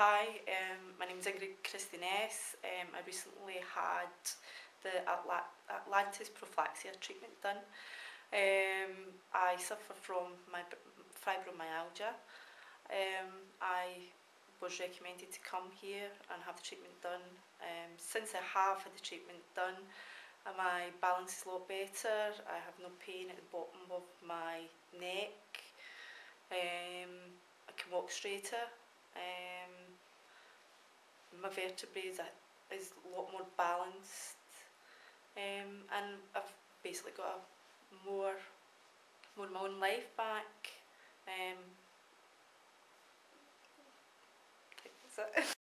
Hi, my name is Ingrid. I recently had the Atlantis prophylaxis treatment done. I suffer from fibromyalgia. I was recommended to come here and have the treatment done. Since I have had the treatment done, my balance is a lot better. I have no pain at the bottom of my neck. I can walk straighter. My vertebrae is a lot more balanced, and I've basically got more of my own life back. That's it.